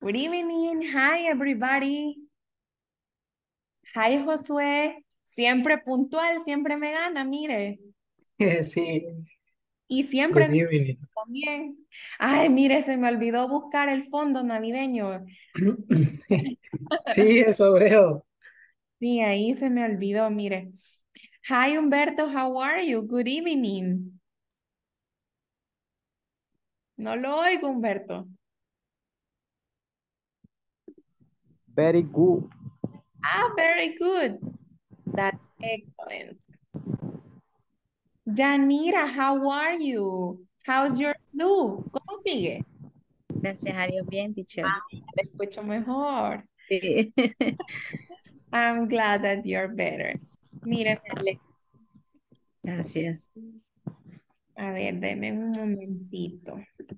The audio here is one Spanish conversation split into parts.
Good evening. Hi, everybody. Hi, Josué. Siempre puntual, siempre me gana, mire. Sí, Y siempre good nos evening. también. Ay, mire, se me olvidó buscar el fondo navideño. Sí, eso veo. Sí, ahí se me olvidó, mire. Hi, Humberto, how are you? Good evening. No lo oigo, Humberto. Very good. Ah, very good. That's excellent. Yanira, how are you? How's your flu? ¿Cómo sigue? Gracias a Dios, bien, teacher. Te escucho mejor. Sí. I'm glad that you're better. Mire, Gracias. a ver, deme un momentito.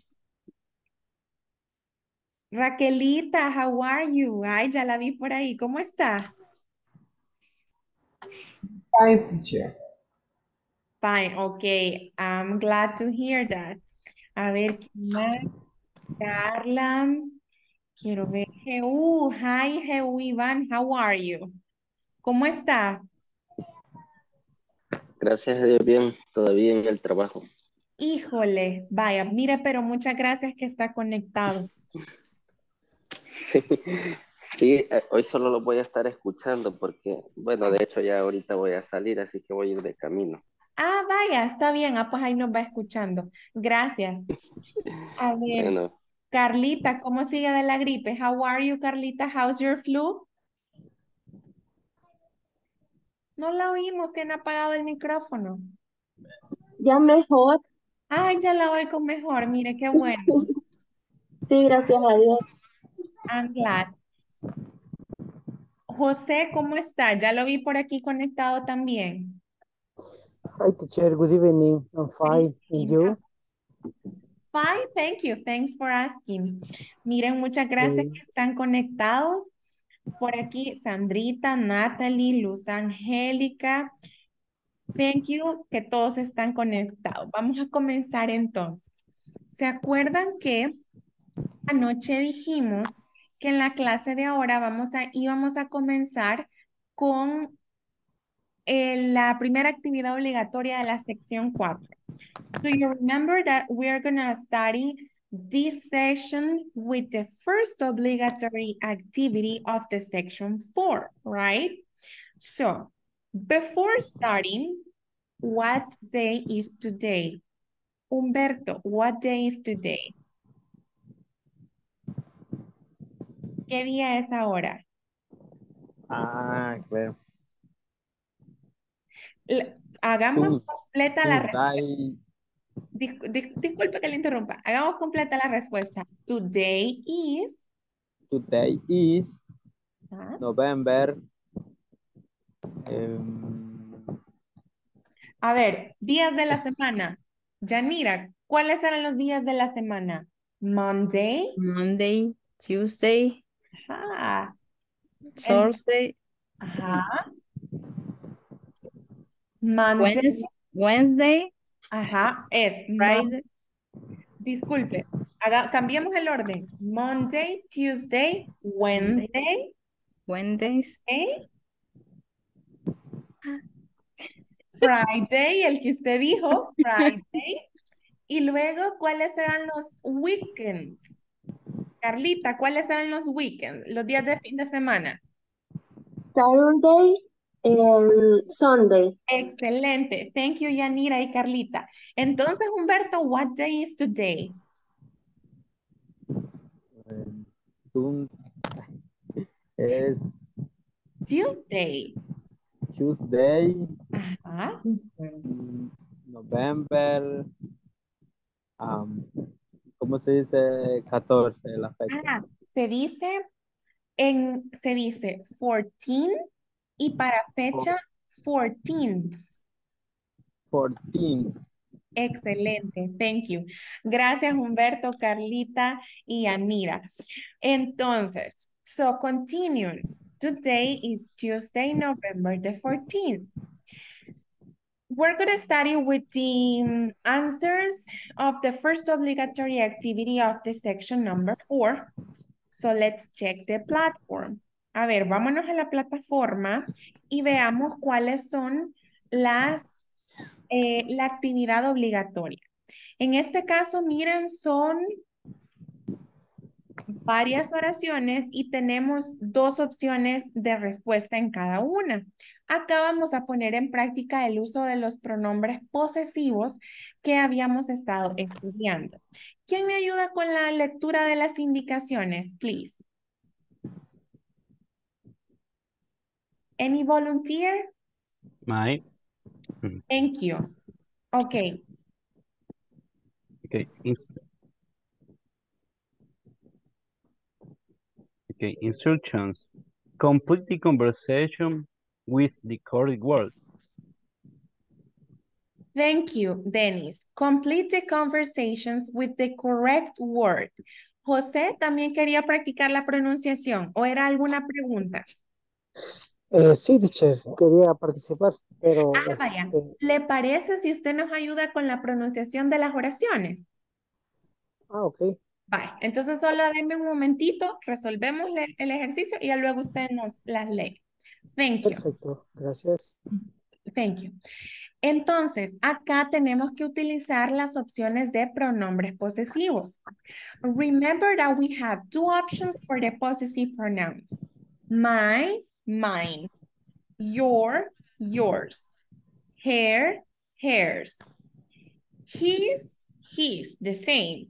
Raquelita, how are you? Ay, ya la vi por ahí. ¿Cómo está? Hi, teacher. Fine, okay. I'm glad to hear that. A ver, ¿quién más? Carla. Quiero ver. Hi, Heu Iván, how are you? ¿Cómo está? Gracias a Dios, bien, todavía en el trabajo. Híjole, vaya, mire, pero muchas gracias que está conectado. Sí, hoy solo lo voy a estar escuchando porque, bueno, de hecho ya ahorita voy a salir, así que voy a ir de camino. Ah, vaya, está bien. Ah, pues ahí nos va escuchando. Gracias. A ver, Bueno, Carlita, ¿cómo sigue de la gripe? How are you, Carlita? How's your flu? No la oímos, tiene apagado el micrófono. Ya mejor, Ay, ya la oigo mejor. Mire, qué bueno. sí, gracias a Dios. I'm glad. José, ¿cómo está? Ya lo vi por aquí conectado también. Hi, teacher. Good evening. I'm Good fine. And evening. you? Fine, thank you. Thanks for asking. Miren, muchas gracias Okay. que están conectados. Por aquí, Sandrita, Natalie, Luz Angélica. Thank you, que todos están conectados. Vamos a comenzar entonces. ¿Se acuerdan que anoche dijimos que en la clase de ahora íbamos a comenzar con la primera actividad obligatoria de la sección 4? Do you remember that we're going to study this session with the first obligatory activity of the section 4, right? So, before starting, what day is today? Humberto, what day is today? ¿Qué día es ahora? Claro. Hagamos completa la respuesta. Tuesday, Disculpe que le interrumpa. Hagamos completa la respuesta. Today is... today is ¿Ah? November. Um, A ver, días de la semana. Yanira, ¿cuáles eran los días de la semana? Monday. Monday, Tuesday, Ajá. En- Thursday, ajá. Monday. Wednesday, Ajá. Friday, Disculpe. Cambiemos el orden. Monday, Tuesday, Monday, Wednesday, Wednesdays, ¿eh? Friday, el que usted dijo, Friday. Y luego, ¿cuáles eran los weekends? Carlita, ¿cuáles eran los weekends? Los días de fin de semana. Saturday and Sunday. Excelente. Thank you, Yanira y Carlita. Entonces, Humberto, what day is today? Tun- es Tuesday. Tuesday, Ajá. November. um, ¿Cómo se dice? 14, la fecha. Ah, se dice se dice 14 y para fecha 14th. 14th. Excelente, thank you. Gracias, Humberto, Carlita y Anira. Entonces, so continue. Today is Tuesday, November the 14th. We're going to study with the answers of the first obligatory activity of the section number 4. So let's check the platform. A ver, vámonos a la plataforma y veamos cuáles son la actividad obligatoria. En este caso, miren, son varias oraciones y tenemos dos opciones de respuesta en cada una. Acá vamos a poner en práctica el uso de los pronombres posesivos que habíamos estado estudiando. ¿Quién me ayuda con la lectura de las indicaciones, please? Any volunteer? My. Thank you. Okay. Okay. Okay. Instructions. Complete the conversation with the correct word. Thank you, Dennis. Complete the conversations with the correct word. José también quería practicar la pronunciación, ¿o era alguna pregunta? Sí, teacher, quería participar, pero Vaya, ¿le parece si usted nos ayuda con la pronunciación de las oraciones? ok, Vaya, entonces solo denme un momentito, resolvemos el ejercicio y ya luego usted nos las lee. Thank you. perfecto, gracias. Thank you. Entonces, acá tenemos que utilizar las opciones de pronombres posesivos. Remember that we have two options for the possessive pronouns. My, mine. Your, yours. Her, hers. His, his, the same.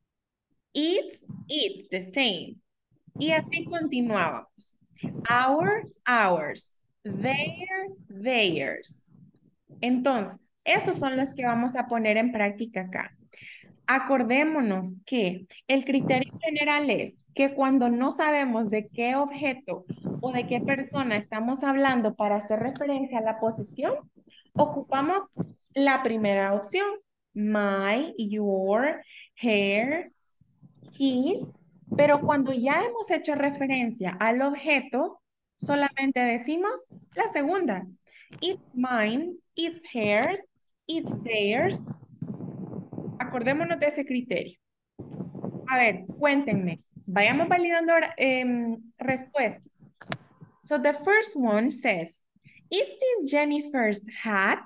It's the same. Y así continuábamos. Our, ours. Their, theirs. Entonces, esos son los que vamos a poner en práctica acá. Acordémonos que el criterio general es que cuando no sabemos de qué objeto o de qué persona estamos hablando para hacer referencia a la posición, ocupamos la primera opción. My, your, her, his. Pero cuando ya hemos hecho referencia al objeto, solamente decimos la segunda. It's mine, it's hers, it's theirs. Acordémonos de ese criterio. A ver, cuéntenme. Vayamos validando respuestas. So the first one says, is this Jennifer's hat?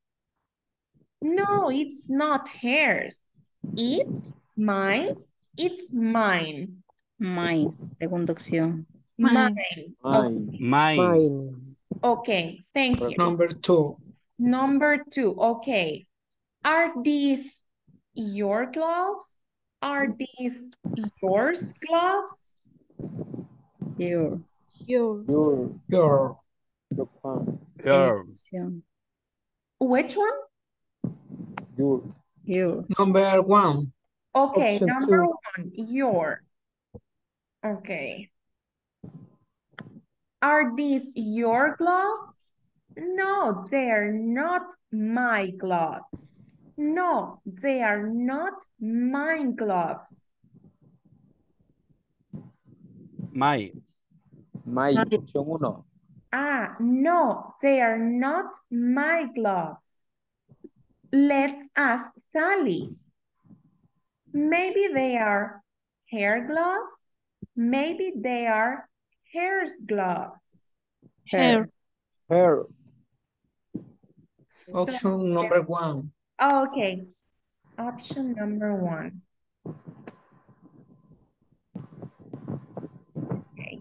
No, it's not hers. It's mine. It's mine. My, segunda opción. Mine. Mine. Mine. Okay, thank you. Number 2. Number 2, okay. Are these your gloves? Are these yours gloves? Your. Your. Your. Your fan. Your. Opción. Which one? Your. Your. Number 1. Okay, Option number 2. 1, your. Okay. Are these your gloves? No, they're not my gloves. No, they are not mine gloves. My. My. Opción 1. No, they are not my gloves. Let's ask Sally. Maybe they are hair gloves. Maybe they are hair's gloves. Her. Her. Option number 1. Okay, option number 1. Okay.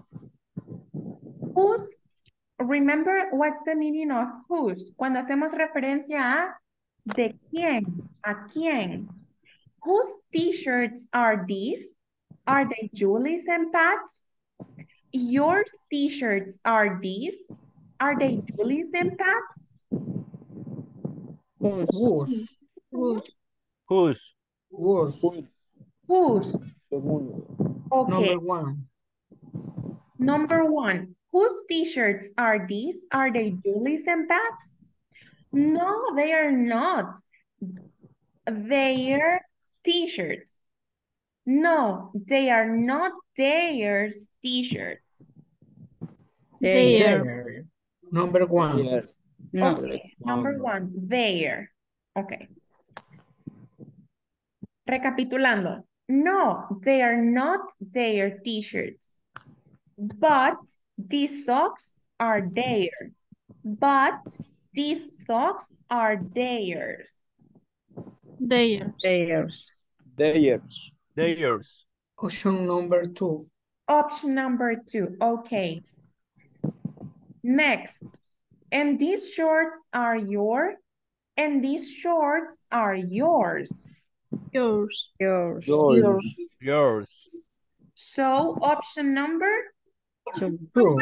Whose, remember what's the meaning of whose? Cuando hacemos referencia a de quién, a quién. Whose t-shirts are these? Are they Julie's and Pat's? Your t-shirts are these? Are they Julie's and Pat's? Whose. Whose. Whose. Whose? Segundo. Okay. Number 1. Number 1. Whose t-shirts are these? Are they Julie's and Pat's? No, they are not. Their t-shirts. No, they are not their t-shirts. There. Number 1. Here. No. Okay, number 1, there. Okay. Recapitulando. No, they are not their t-shirts. But these socks are there. But these socks are theirs. Theirs. Theirs. Theirs. Option number 2. Option number 2. Okay. Next. And these shorts are and these shorts are yours. Yours. Yours. Yours. Yours. So option number Two. 2.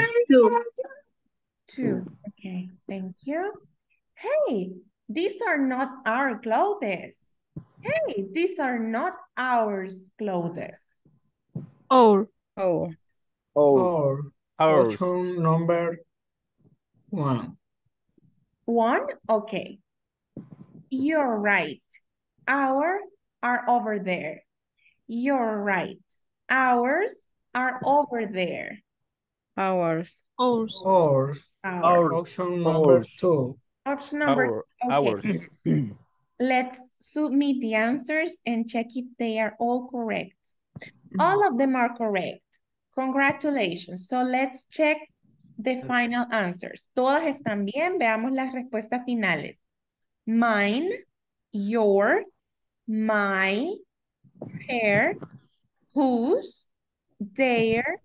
2. Okay, thank you. Hey, these are not our clothes. Hey, these are not ours clothes. Our. Our. Our. Or Ours. option number 1. 1? Okay. You're right. Our are over there. You're right. Ours are over there. Ours. Ours. Or Ours. option number Ours. 2. Option number Ours. okay. Let's submit the answers and check if they are all correct. All of them are correct. Congratulations. So let's check the final answers. Todas están bien. Veamos las respuestas finales. Mine, your, my, her, whose, their,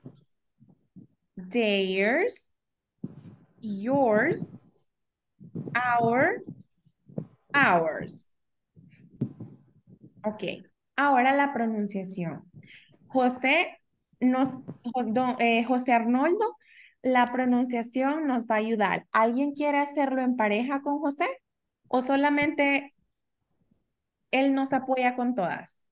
theirs, yours, our, ours. Ok, ahora la pronunciación. José José Arnoldo, la pronunciación nos va a ayudar. ¿Alguien quiere hacerlo en pareja con José? ¿O solamente él nos apoya con todas?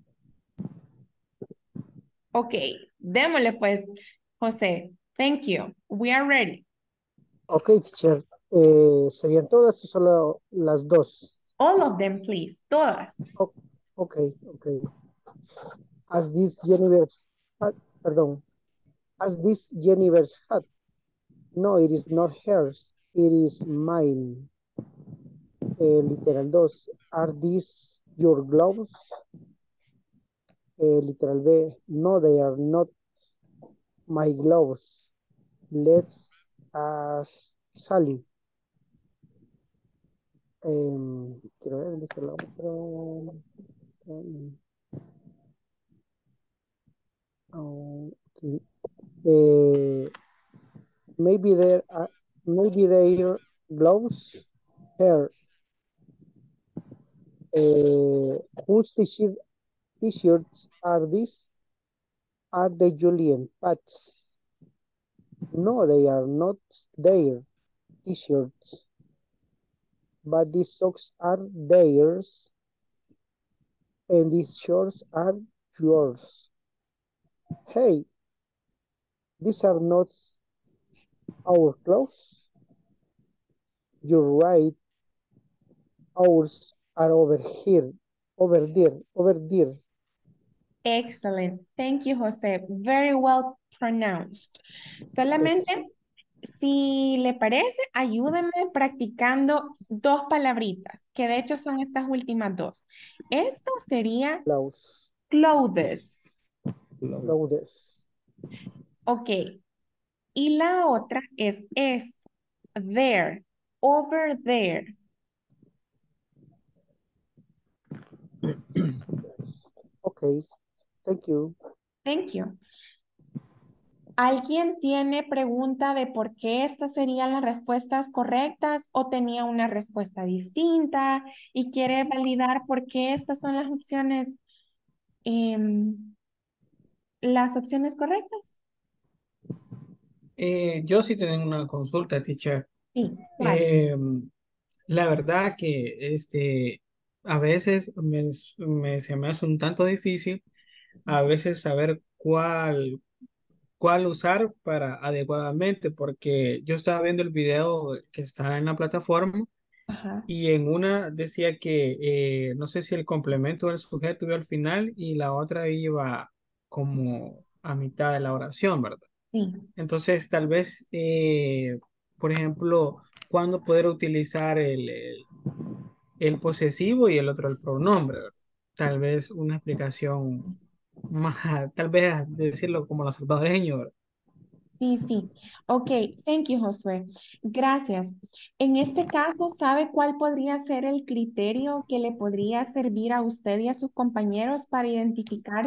Ok, démosle pues, José. Thank you. We are ready. Ok, teacher. ¿Serían todas o solo las dos? All of them, please. Todas. Ok. As this universe had, perdón. As this universe had. No, it is not hers. It is mine. Literal 2. Are these your gloves? Literal B. No, they are not my gloves. Let's ask Sally. Quiero ver, dice la otra. Okay. Maybe their gloves here. Whose t-shirts are these? Are they Julian Pat's? No, they are not their t-shirts. But these socks are theirs. And these shorts are yours. Hey, these are not our clothes. You're right. Ours are over here. Over there. Excellent. Thank you, José. Very well pronounced. Solamente, si le parece, ayúdenme practicando 2 palabritas, que de hecho son estas últimas 2. Esta sería clothes. Clothes. Ok. Y la otra es esta. There. Over there. Okay. Thank you. Thank you. ¿Alguien tiene pregunta de por qué estas serían las respuestas correctas o tenía una respuesta distinta y quiere validar por qué estas son las opciones correctas? Yo sí tengo una consulta, teacher. Sí, ¿cuál? La verdad que a veces se me hace un tanto difícil a veces saber cuál usar para adecuadamente, porque yo estaba viendo el video que está en la plataforma Ajá, y en una decía que no sé si el complemento del sujeto iba al final y la otra iba como a mitad de la oración, ¿verdad? sí. Entonces, tal vez, por ejemplo, cuándo poder utilizar el posesivo y el otro el pronombre, ¿verdad? tal vez una explicación más, tal vez decirlo como los salvadoreños, ¿verdad? Sí, sí. Ok, thank you, Josué. Gracias. En este caso, ¿sabe cuál podría ser el criterio que le podría servir a usted y a sus compañeros para identificar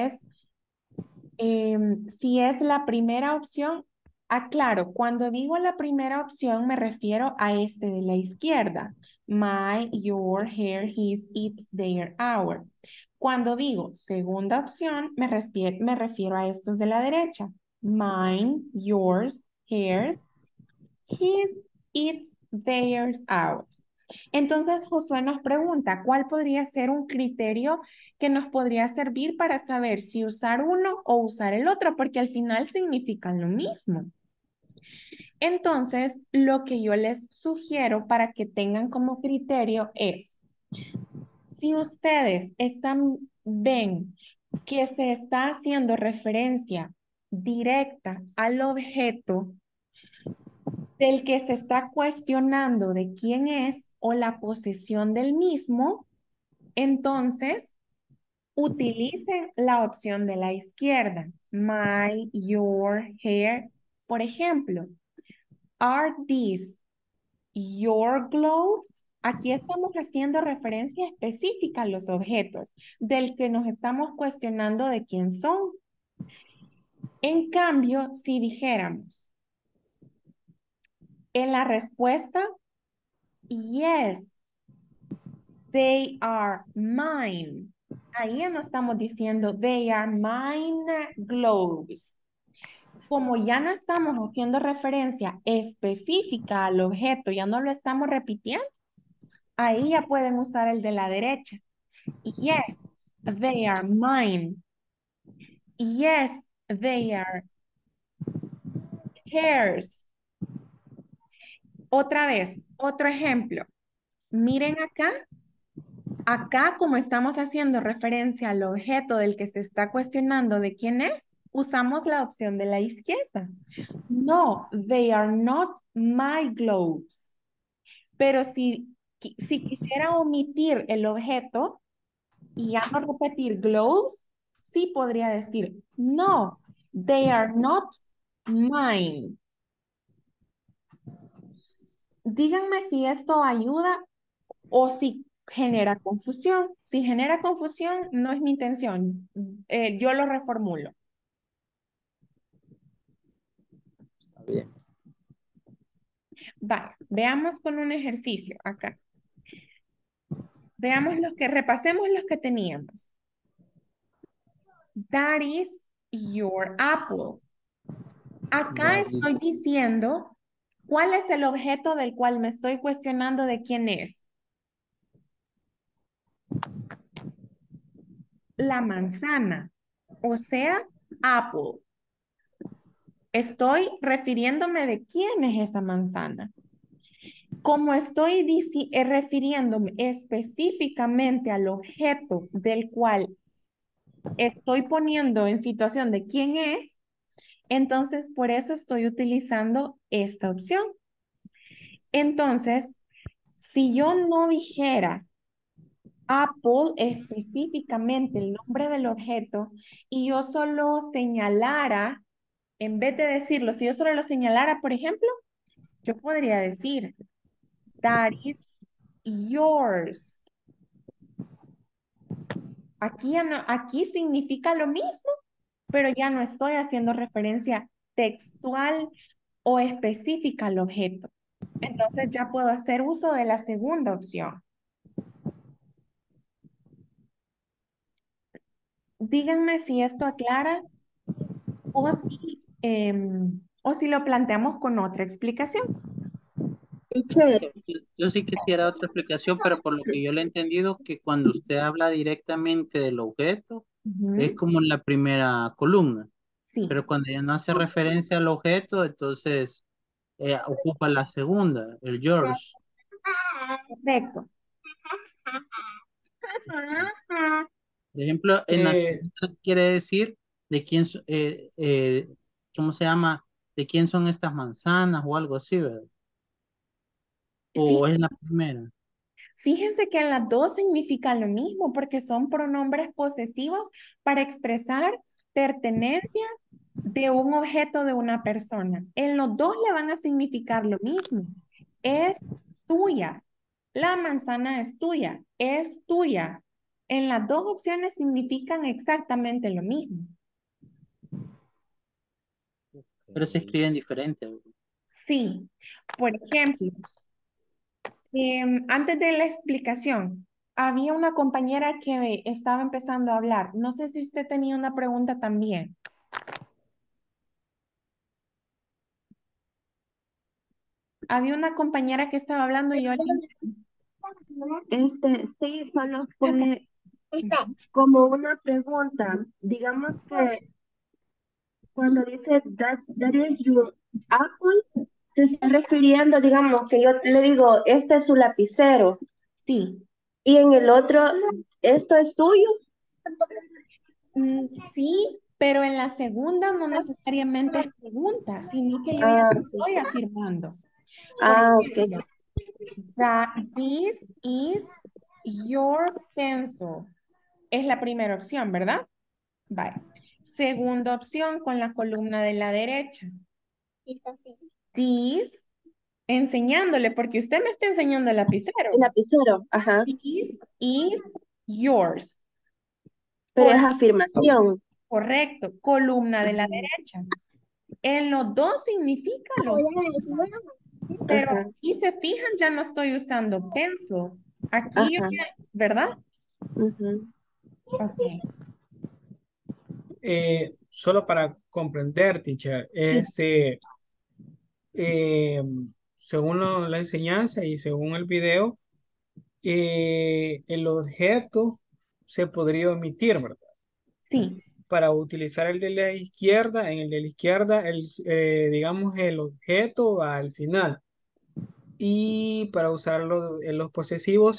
si es la primera opción? Aclaro, cuando digo la primera opción me refiero a este de la izquierda. My, your, her, his, its, their, our. Cuando digo segunda opción me refiero a estos de la derecha. Mine, yours, hers, his, its, theirs, ours. Entonces Josué nos pregunta, ¿cuál podría ser un criterio que nos podría servir para saber si usar uno o usar el otro? Porque al final significan lo mismo. Entonces, lo que yo les sugiero para que tengan como criterio es, si ustedes ven que se está haciendo referencia directa al objeto del que se está cuestionando de quién es o la posesión del mismo, entonces utilicen la opción de la izquierda. My, your, her. Por ejemplo, are these your gloves? Aquí estamos haciendo referencia específica a los objetos del que nos estamos cuestionando de quién son. En cambio, si dijéramos en la respuesta, yes, they are mine. Ahí ya no estamos diciendo they are mine gloves. Como ya no estamos haciendo referencia específica al objeto, ya no lo estamos repitiendo, ahí ya pueden usar el de la derecha. Yes, they are mine. Yes, they are hers. Otra vez, otro ejemplo. Miren acá. Acá, como estamos haciendo referencia al objeto del que se está cuestionando de quién es, usamos la opción de la izquierda. No, they are not my gloves. Pero si quisiera omitir el objeto y ya no repetir gloves, sí podría decir, no, they are not mine. Díganme si esto ayuda o si genera confusión. Si genera confusión, no es mi intención. Yo lo reformulo. Está bien. Vale, veamos con un ejercicio acá. Repasemos los que teníamos. That is your apple. Acá That estoy diciendo cuál es el objeto del cual me estoy cuestionando de quién es. La manzana, o sea, apple. Estoy refiriéndome de quién es esa manzana. Como estoy refiriéndome específicamente al objeto del cual estoy poniendo en situación de quién es, entonces por eso estoy utilizando esta opción. Entonces, si yo no dijera Apple específicamente el nombre del objeto y yo solo señalara, en vez de decirlo, si yo solo lo señalara, por ejemplo, yo podría decir, that is yours. Aquí significa lo mismo, pero ya no estoy haciendo referencia textual o específica al objeto. Entonces ya puedo hacer uso de la segunda opción. Díganme si esto aclara o si lo planteamos con otra explicación. Teacher, Yo sí quisiera otra explicación, pero por lo que yo le he entendido, que cuando usted habla directamente del objeto, es Ujú. como en la primera columna, Sí, pero cuando ya no hace referencia al objeto, entonces ocupa la segunda, el yours. correcto. Por ejemplo, en la Eh, segunda quiere decir de quién, ¿cómo se llama? ¿De quién son estas manzanas o algo así, ¿verdad? Sí, ¿O es la primera? Fíjense que en las dos significan lo mismo porque son pronombres posesivos para expresar pertenencia de un objeto de una persona. En los dos le van a significar lo mismo. Es tuya. La manzana es tuya. Es tuya. En las dos opciones significan exactamente lo mismo. Pero se escriben diferente. Sí. Por ejemplo, antes de la explicación, había una compañera que estaba empezando a hablar. No sé si usted tenía una pregunta también. Había una compañera que estaba hablando y yo... Sí, solo fue como una pregunta. Digamos que cuando dice that is your apple, te está refiriendo, digamos, que yo le digo, este es su lapicero. Sí. Y en el otro, esto es suyo. Sí, pero en la segunda no necesariamente es pregunta, sino que yo ya Ah, estoy afirmando. Por ok. ejemplo, this is your pencil. Es la primera opción, ¿verdad? Vale. Segunda opción con la columna de la derecha. This, enseñándole, porque usted me está enseñando el lapicero. El lapicero, ajá. This is yours. Pero es afirmación. Correcto, columna de la derecha. En los dos significa lo mismo, pero Ajá, aquí se fijan, ya no estoy usando pencil. Aquí, ajá. ¿verdad? Ujú. Ok. Solo para comprender, teacher, eh, según la enseñanza y según el video, el objeto se podría omitir, ¿verdad? Sí, Para utilizar el de la izquierda, en el de la izquierda, digamos, el objeto va al final. Y para usarlo en los posesivos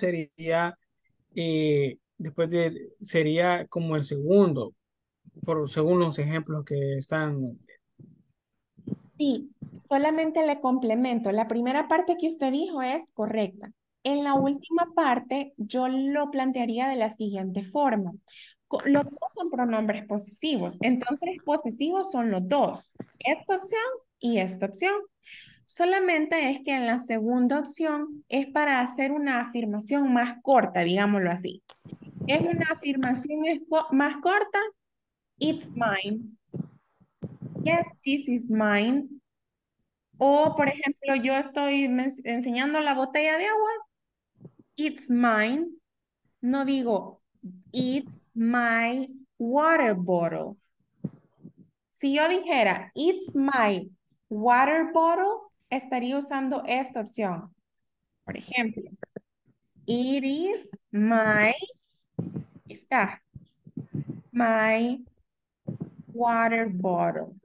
sería como el segundo, según los ejemplos que están. sí, solamente le complemento. La primera parte que usted dijo es correcta. En la última parte, yo lo plantearía de la siguiente forma. Los dos son pronombres posesivos, entonces posesivos son los dos, esta opción y esta opción. Solamente es que en la segunda opción es para hacer una afirmación más corta, digámoslo así. Es una afirmación más corta. It's mine. Yes, this is mine. O, por ejemplo, yo estoy enseñando la botella de agua. It's mine. No digo, it's my water bottle. Si yo dijera, it's my water bottle, estaría usando esta opción. Por ejemplo, it is my, está, my water bottle.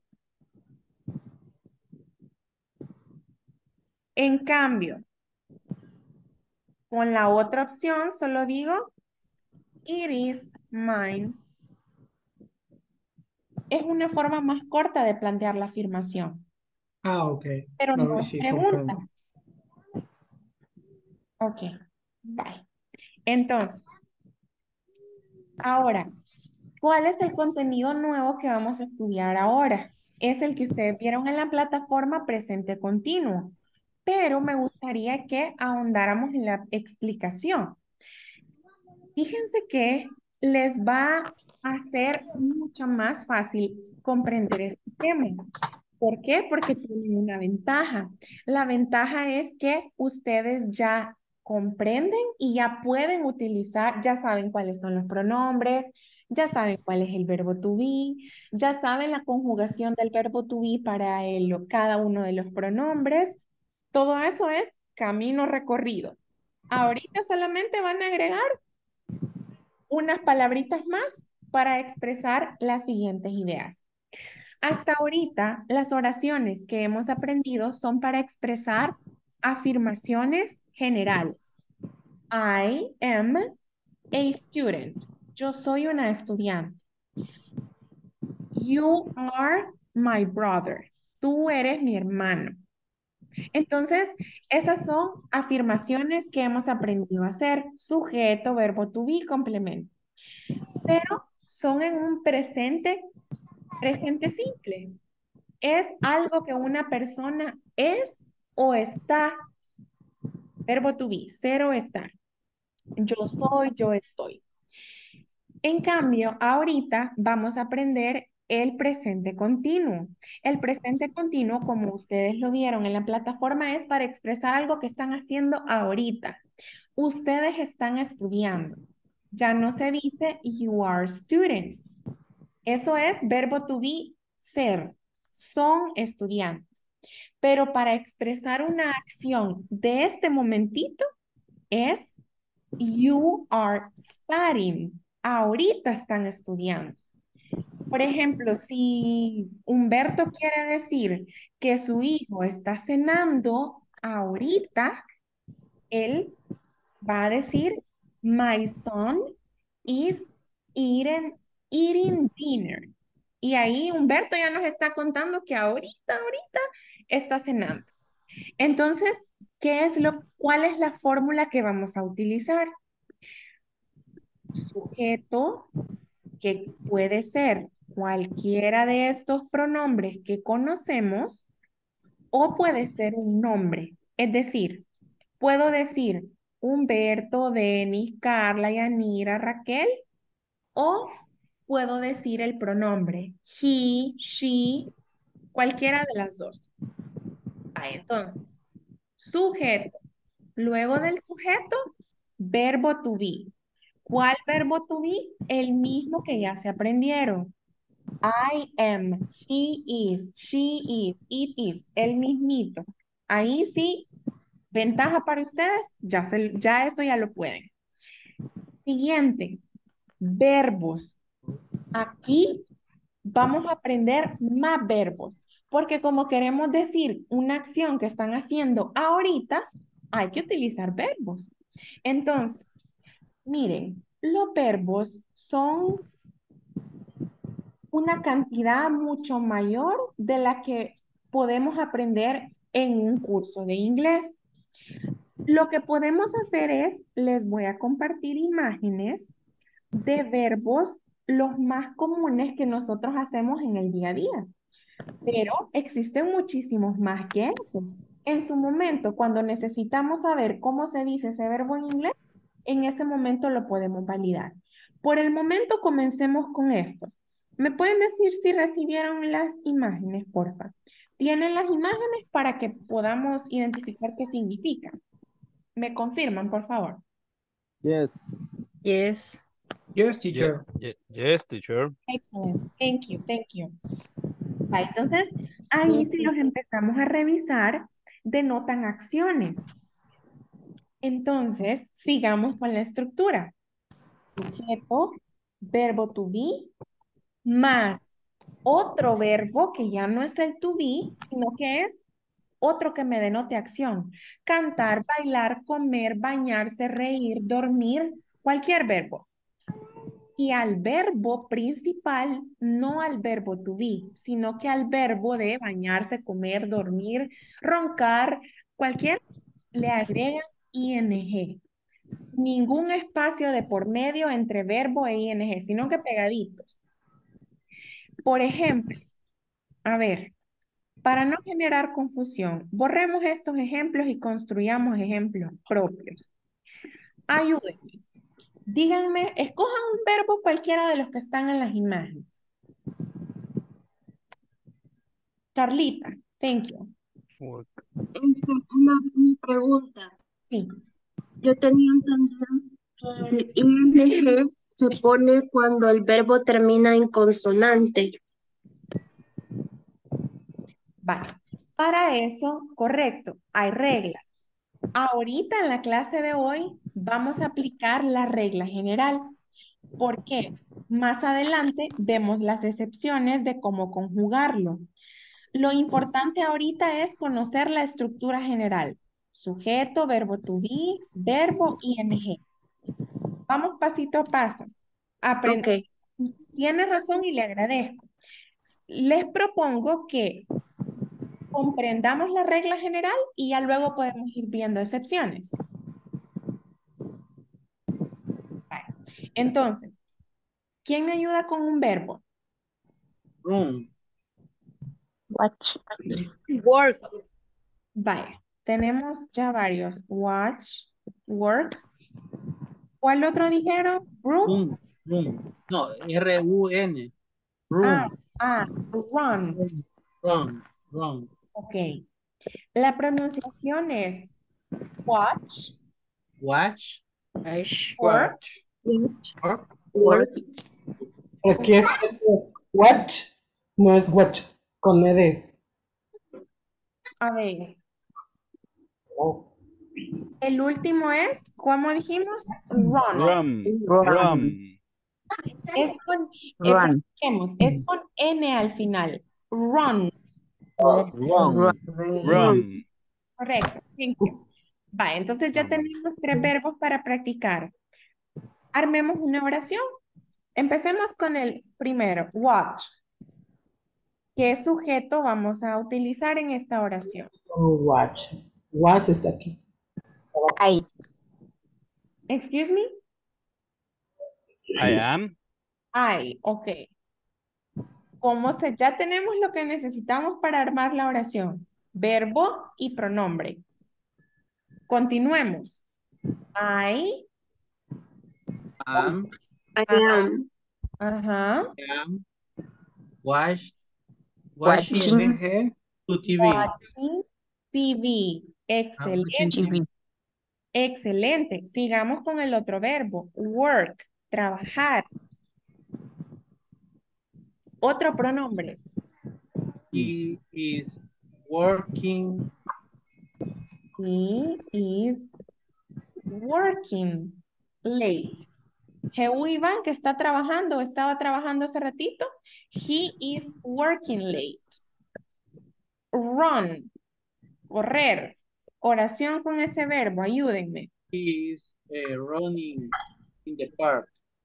En cambio, con la otra opción solo digo, it is mine. Es una forma más corta de plantear la afirmación, Ok. pero No, no es sí, pregunta. comprendo. Ok, bye. Entonces, ahora, ¿cuál es el contenido nuevo que vamos a estudiar ahora? Es el que ustedes vieron en la plataforma presente continuo, pero me gustaría que ahondáramos en la explicación. Fíjense que les va a ser mucho más fácil comprender este tema. ¿Por qué? Porque tienen una ventaja. La ventaja es que ustedes ya comprenden y ya pueden utilizar, ya saben cuáles son los pronombres, ya saben cuál es el verbo to be, ya saben la conjugación del verbo to be para cada uno de los pronombres. Todo eso es camino recorrido. Ahorita solamente van a agregar unas palabritas más para expresar las siguientes ideas. Hasta ahorita, las oraciones que hemos aprendido son para expresar afirmaciones generales. I am a student. Yo soy una estudiante. You are my brother. Tú eres mi hermano. Entonces, esas son afirmaciones que hemos aprendido a hacer. Sujeto, verbo to be, complemento. Pero son en un presente simple. Es algo que una persona es o está. Verbo to be, ser o estar. Yo soy, yo estoy. En cambio, ahorita vamos a aprender el presente continuo. El presente continuo, como ustedes lo vieron en la plataforma, es para expresar algo que están haciendo ahorita. Ustedes están estudiando. Ya no se dice you are students. Eso es verbo to be, ser. Son estudiantes. Pero para expresar una acción de este momentito es you are studying. Ahorita están estudiando. Por ejemplo, si Humberto quiere decir que su hijo está cenando ahorita, él va a decir my son is eating dinner. Y ahí Humberto ya nos está contando que ahorita está cenando. Entonces, ¿cuál es la fórmula que vamos a utilizar? Sujeto, que puede ser cualquiera de estos pronombres que conocemos, o puede ser un nombre. Es decir, puedo decir Humberto, Denis, Carla, Yanira, Raquel, o puedo decir el pronombre he, she, cualquiera de las dos. Entonces, sujeto. Luego del sujeto, verbo to be. ¿Cuál verbo to be? El mismo que ya se aprendieron. I am, he is, she is, it is, el mismito. Ahí sí, ventaja para ustedes, ya eso ya lo pueden. Siguiente, verbos. Aquí vamos a aprender más verbos, porque como queremos decir una acción que están haciendo ahorita, hay que utilizar verbos. Entonces, miren, los verbos son una cantidad mucho mayor de la que podemos aprender en un curso de inglés. Lo que podemos hacer es, les voy a compartir imágenes de verbos los más comunes que nosotros hacemos en el día a día. Pero existen muchísimos más que eso. En su momento, cuando necesitamos saber cómo se dice ese verbo en inglés, en ese momento lo podemos validar. Por el momento, comencemos con estos. ¿Me pueden decir si recibieron las imágenes, porfa? ¿Tienen las imágenes para que podamos identificar qué significan? ¿Me confirman, por favor? Yes. Yes. Yes, teacher. Yes, teacher. Excellent. Thank you. Thank you. Entonces, ahí si los empezamos a revisar, denotan acciones. Entonces, sigamos con la estructura. Sujeto, verbo to be, más otro verbo que ya no es el to be, sino que es otro que me denote acción. Cantar, bailar, comer, bañarse, reír, dormir, cualquier verbo. Y al verbo principal, no al verbo to be, sino que al verbo de bañarse, comer, dormir, roncar, cualquier, le agregan ing. Ningún espacio de por medio entre verbo e ing, sino que pegaditos. Por ejemplo, a ver, para no generar confusión, borremos estos ejemplos y construyamos ejemplos propios. Ayúdenme. Díganme, escojan un verbo cualquiera de los que están en las imágenes. Carlita, thank you. Work. Una pregunta. Sí. Yo tenía entendido que el ing se pone cuando el verbo termina en consonante. Vale. Para eso, correcto, hay reglas. Ahorita en la clase de hoy vamos a aplicar la regla general. ¿Por qué? Más adelante vemos las excepciones de cómo conjugarlo. Lo importante ahorita es conocer la estructura general. Sujeto, verbo to be, verbo, ing. Vamos pasito a paso. Ok. Tiene razón y le agradezco. Les propongo que comprendamos la regla general y ya luego podemos ir viendo excepciones. Vale. Entonces, ¿quién me ayuda con un verbo? Room. Watch. Work. Vale, tenemos ya varios. Watch, work. ¿Cuál otro dijeron? Room. Room. No, R-U-N. Ah, Room. run. Run. Ok. La pronunciación es watch, Watch. work, Watch. Work. Work. Aquí es watch, no es watch con ED. a ver. Oh. El último es, ¿cómo dijimos? Run. Rum. Run. Rum. Es con, Run. practiquemos, es con N al final. Run. Rum. Rum. Correcto. Thank you. Va, entonces ya tenemos 3 verbos para practicar. Armemos una oración. Empecemos con el primero, watch. ¿Qué sujeto vamos a utilizar en esta oración? Watch. Was está aquí. I. Excuse me? I am. I, ok. Ya tenemos lo que necesitamos para armar la oración. Verbo y pronombre. Continuemos. I. Am. I am Ajá. Am. Watching watching ING. to TV. Watching TV. Watching Excelente. TV. Excelente. Sigamos con el otro verbo. Work. Trabajar. Otro pronombre. He is working. He is working late. Heu Iván, que está trabajando, estaba trabajando hace ratito. He is working late. Run. Correr. Oración con ese verbo. Ayúdenme. He is running in the park.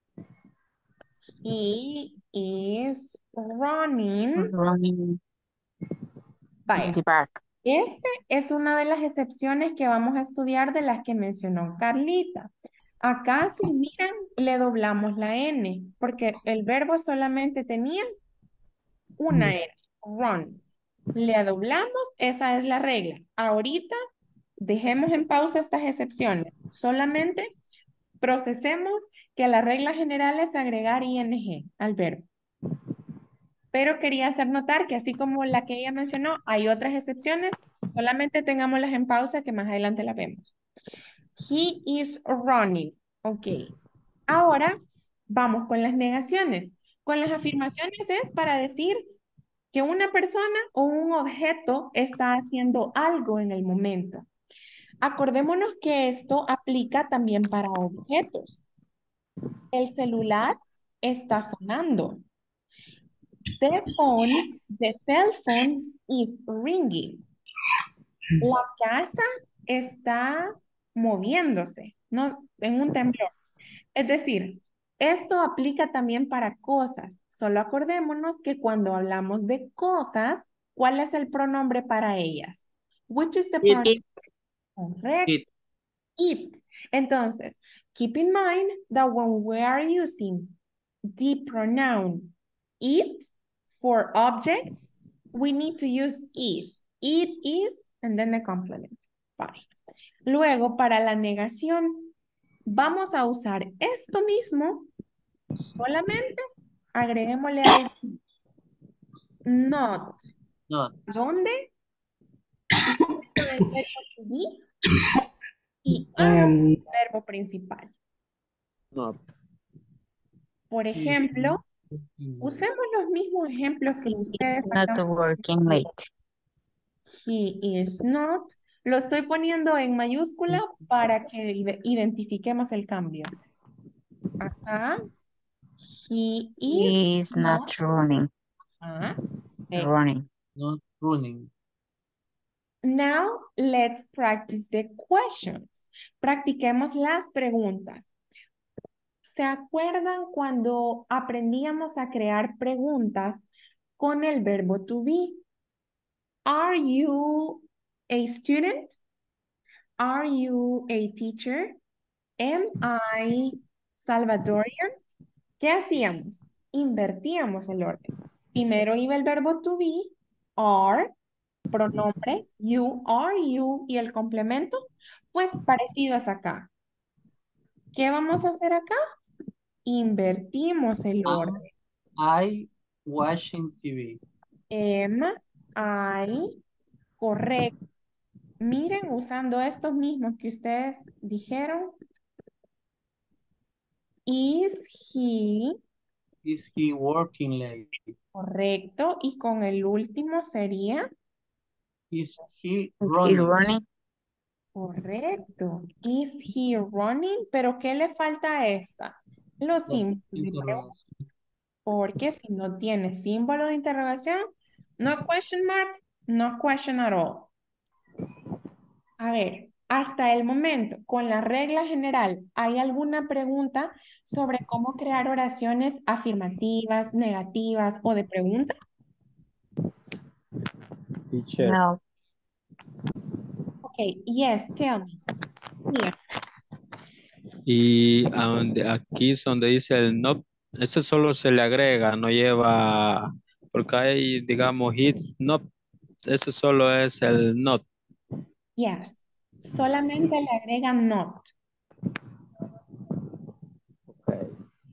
He is running. Running Vaya. in the park. Este es una de las excepciones que vamos a estudiar de las que mencionó Carlita. Acá, si miran, le doblamos la N, porque el verbo solamente tenía una N, run. Le doblamos, esa es la regla. Ahorita, dejemos en pausa estas excepciones. Solamente procesemos que la regla general es agregar ing al verbo. Pero quería hacer notar que así como la que ella mencionó, hay otras excepciones. Solamente tengámoslas en pausa que más adelante las vemos. He is running. Ok. Ahora vamos con las negaciones. Con las afirmaciones es para decir que una persona o un objeto está haciendo algo en el momento. Acordémonos que esto aplica también para objetos. El celular está sonando. The cell phone is ringing. La casa está moviéndose, ¿no? En un temblor. Es decir, esto aplica también para cosas. Solo acordémonos que cuando hablamos de cosas, ¿cuál es el pronombre para ellas? Which is the pronoun? It. Correct. It. It. Entonces, keep in mind that when we are using the pronoun it for object, we need to use is. It is, and then the complement. Bye. Luego, para la negación, vamos a usar esto mismo, solamente agreguémosle algo. Not. Not. ¿Dónde? Del verbo to be y el verbo principal. Not. Por ejemplo, usemos los mismos ejemplos que ustedes Not acaban de working decir. late. He is not. Lo estoy poniendo en mayúscula para que identifiquemos el cambio. Acá. He He is is not running. Ah, Running. Not running. Now, let's practice the questions. Practiquemos las preguntas. ¿Se acuerdan cuando aprendíamos a crear preguntas con el verbo to be? Are you a student? Are you a teacher? Am I Salvadorian? ¿Qué hacíamos? Invertíamos el orden. Primero iba el verbo to be, are, pronombre, you, are you, y el complemento, pues parecido es acá. ¿Qué vamos a hacer acá? Invertimos el Am orden. I watching TV? Am I, correcto. Miren, usando estos mismos que ustedes dijeron. Is he, Is he working late? correcto. Y con el último sería, Is he running? correcto. Is he running? Pero ¿qué le falta a esta? Los La símbolos de pregunta. interrogación. Porque si no tiene símbolo de interrogación, no question mark, no question at all. A ver, hasta el momento, con la regla general, ¿hay alguna pregunta sobre cómo crear oraciones afirmativas, negativas o de pregunta? Teacher. Ok, yes, tell me. Bien. Y aquí es donde dice el not, ese solo se le agrega, no lleva, porque hay, digamos, hit, not, ese solo es el not. Yes. Solamente le agregan not. Okay.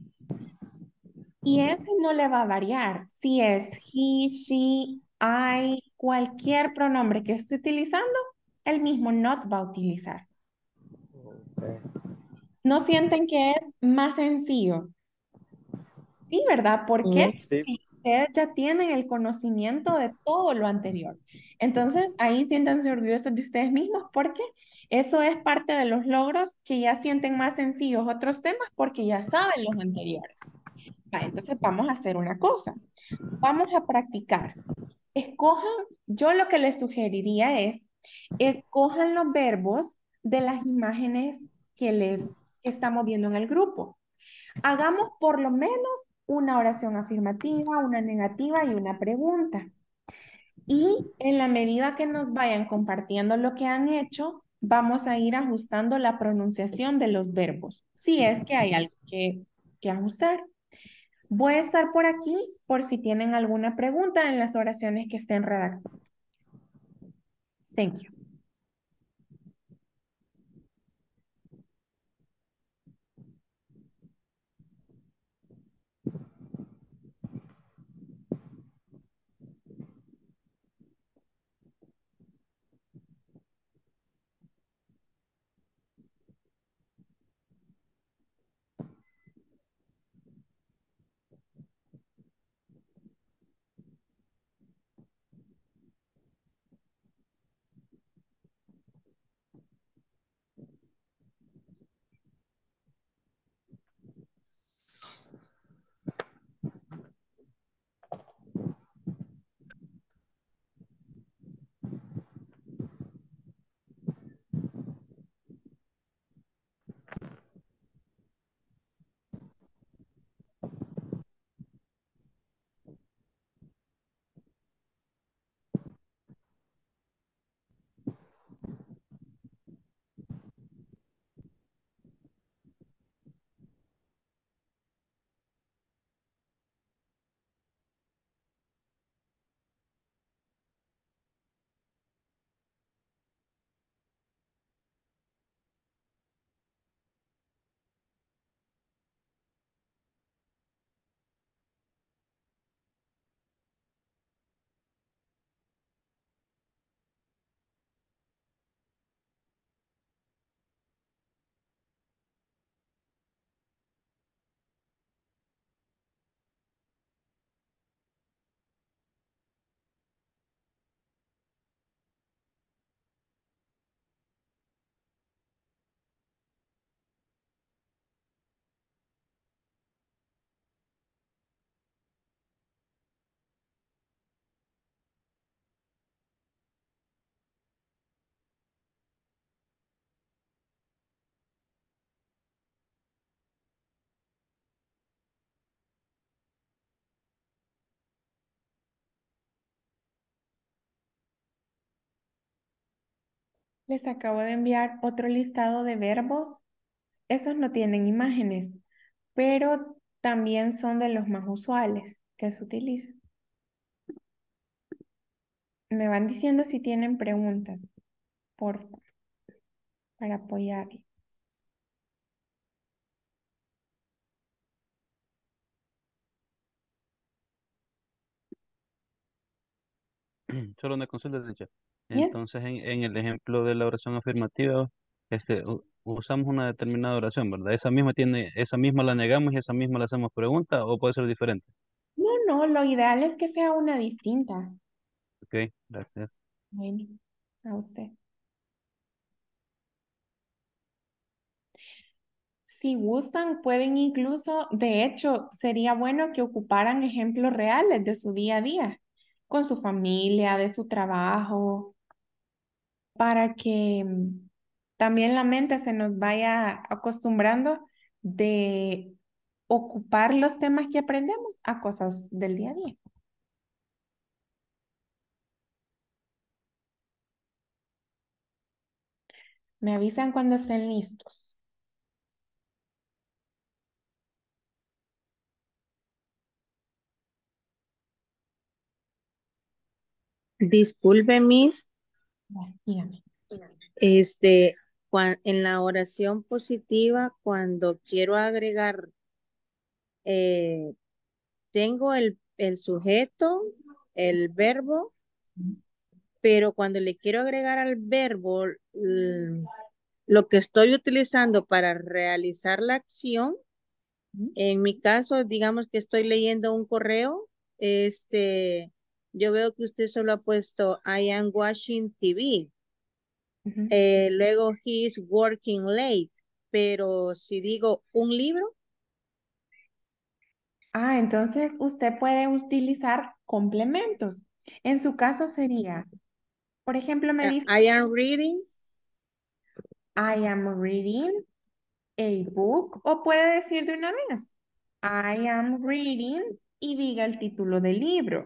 Y ese no le va a variar. Si es he, she, I, cualquier pronombre que esté utilizando, el mismo not va a utilizar. Okay. ¿No sienten que es más sencillo? Sí, ¿verdad? ¿Por qué? Sí. Porque ustedes ya tienen el conocimiento de todo lo anterior. Entonces, ahí siéntanse orgullosos de ustedes mismos porque eso es parte de los logros que ya sienten más sencillos otros temas porque ya saben los anteriores. Entonces, vamos a hacer una cosa. Vamos a practicar. Escojan, yo lo que les sugeriría es, escojan los verbos de las imágenes que estamos viendo en el grupo. Hagamos por lo menos una oración afirmativa, una negativa y una pregunta. Y en la medida que nos vayan compartiendo lo que han hecho, vamos a ir ajustando la pronunciación de los verbos, si es que hay algo que ajustar. Voy a estar por aquí por si tienen alguna pregunta en las oraciones que estén redactando. Thank you. Les acabo de enviar otro listado de verbos. Esos no tienen imágenes, pero también son de los más usuales que se utilizan. Me van diciendo si tienen preguntas, por favor, para apoyarle. Solo una consulta, teacher. Yes. Entonces, en el ejemplo de la oración afirmativa, usamos una determinada oración, ¿verdad? Esa misma la negamos y esa misma la hacemos pregunta, o puede ser diferente. No, no, lo ideal es que sea una distinta. Ok, gracias. Bueno, a usted. Si gustan, pueden incluso, de hecho, sería bueno que ocuparan ejemplos reales de su día a día, con su familia, de su trabajo, para que también la mente se nos vaya acostumbrando de ocupar los temas que aprendemos a cosas del día a día. Me avisan cuando estén listos. Disculpe, Miss, Yes, dígame. este, en la oración positiva, cuando quiero agregar, eh, tengo el sujeto, el verbo, pero cuando le quiero agregar al verbo lo que estoy utilizando para realizar la acción, en mi caso, digamos que estoy leyendo un correo, yo veo que usted solo ha puesto I am watching TV. Luego he is working late, pero si digo un libro, Entonces usted puede utilizar complementos. En su caso sería, por ejemplo, me dice, I am reading. I am reading a book, o puede decir de una vez, I am reading y diga el título del libro.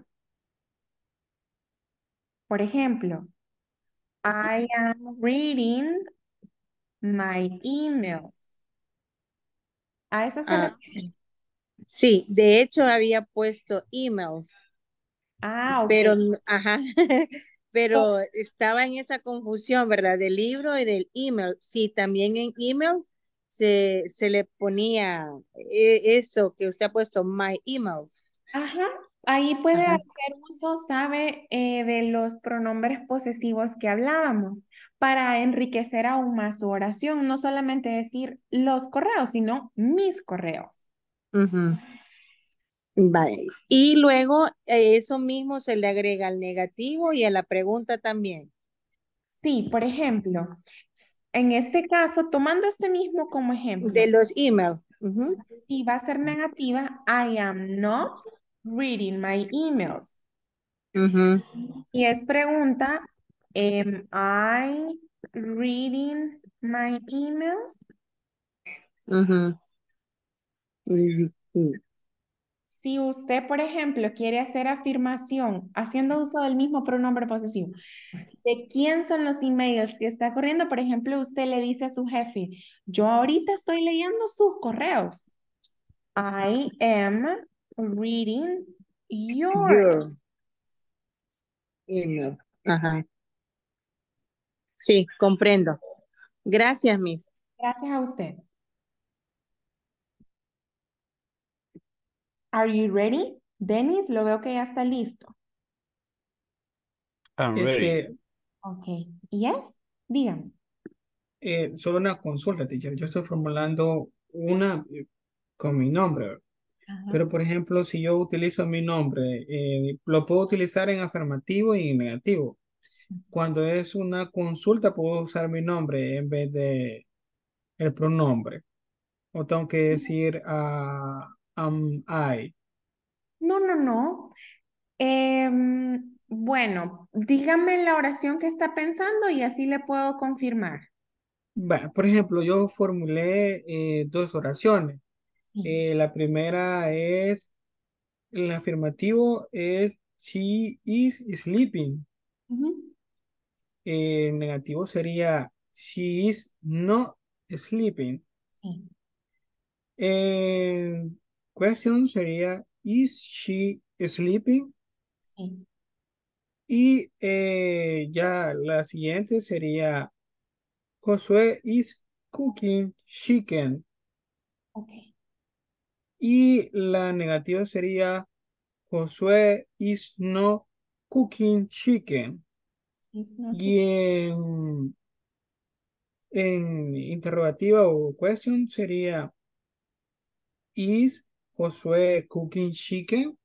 Por ejemplo, I am reading my emails. A eso se refiere. Sí, de hecho había puesto emails, Ok. pero, ajá, pero estaba en esa confusión, ¿verdad? Del libro y del email. Sí, también en email se le ponía eso que usted ha puesto, my emails. Ajá, ahí puede Ajá. hacer uso, sabe, de los pronombres posesivos que hablábamos para enriquecer aún más su oración, no solamente decir los correos, sino mis correos. Ujú. Vale. Y luego eso mismo se le agrega al negativo y a la pregunta también. Sí, por ejemplo, en este caso, tomando este mismo como ejemplo, De los emails. si va a ser negativa, I am not reading my emails. Y es pregunta, am I reading my emails? Si usted, por ejemplo, quiere hacer afirmación haciendo uso del mismo pronombre posesivo, ¿de quién son los emails que está corriendo? Por ejemplo, usted le dice a su jefe, yo ahorita estoy leyendo sus correos. I am reading your. Email. Ajá. Sí, comprendo. Gracias, Miss. Gracias a usted. Are you ready? Dennis, lo veo que ya está listo. I'm ready. Ok. Yes, dígame. Solo una consulta, teacher. Yo estoy formulando una con mi nombre. Pero, por ejemplo, si yo utilizo mi nombre, lo puedo utilizar en afirmativo y en negativo. Cuando es una consulta, puedo usar mi nombre en vez de el pronombre. O tengo que decir am I. No, no, no. Bueno, dígame la oración que está pensando y así le puedo confirmar. Bueno, por ejemplo, yo formulé dos oraciones. La primera es, el afirmativo es she is sleeping. Ujú. negativo sería she is not sleeping. Sí, Question sería is she sleeping? sí, Y ya la siguiente sería Josué is cooking chicken. ok. Y la negativa sería Josué is not cooking chicken. It's not Y en interrogativa o question sería is Josué cooking chicken?